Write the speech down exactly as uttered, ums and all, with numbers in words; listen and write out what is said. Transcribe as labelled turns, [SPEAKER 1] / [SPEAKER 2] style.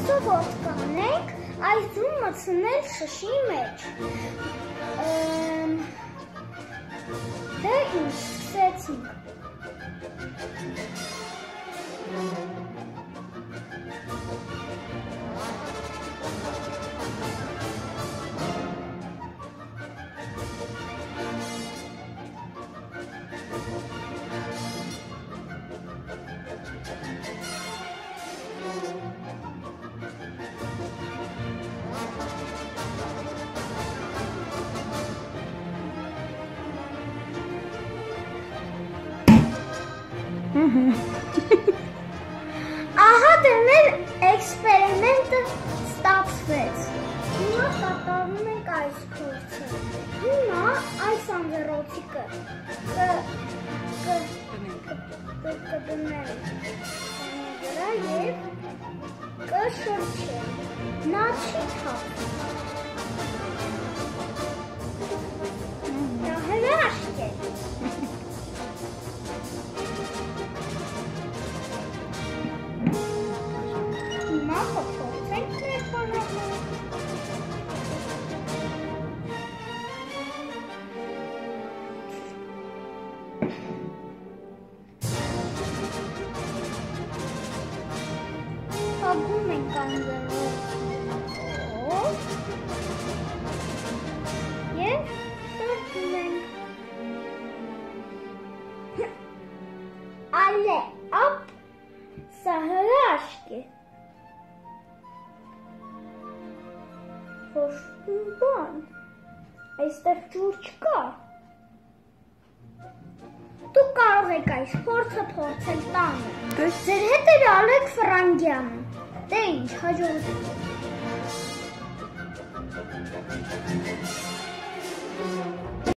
[SPEAKER 1] Այսօր կանենք այծում մտցնել շշի մեջ։ Դե ինչ սկսեցինք։ Ահա դեռ էքսպերիմենտը ստացվեց։ Հիմա կատարում ենք այս փորձը։ Հիմա այս անձեռոցիկը կդնենք վրա և կշրջենք։ Նա չի թափվում։ Դա հրաշք է։ Հագում ենք անձեռով և շրջում ենք։ Ալե, ապ, սա հրաշք է։ Ոչ բան, այստեղ ջուր չկա։ Դուք կարող եք այս փորձը փորձել տանը։ Ձեր հետ էր Ալեք Ֆրանգյանը։ Դե ինչ, հաջողություն։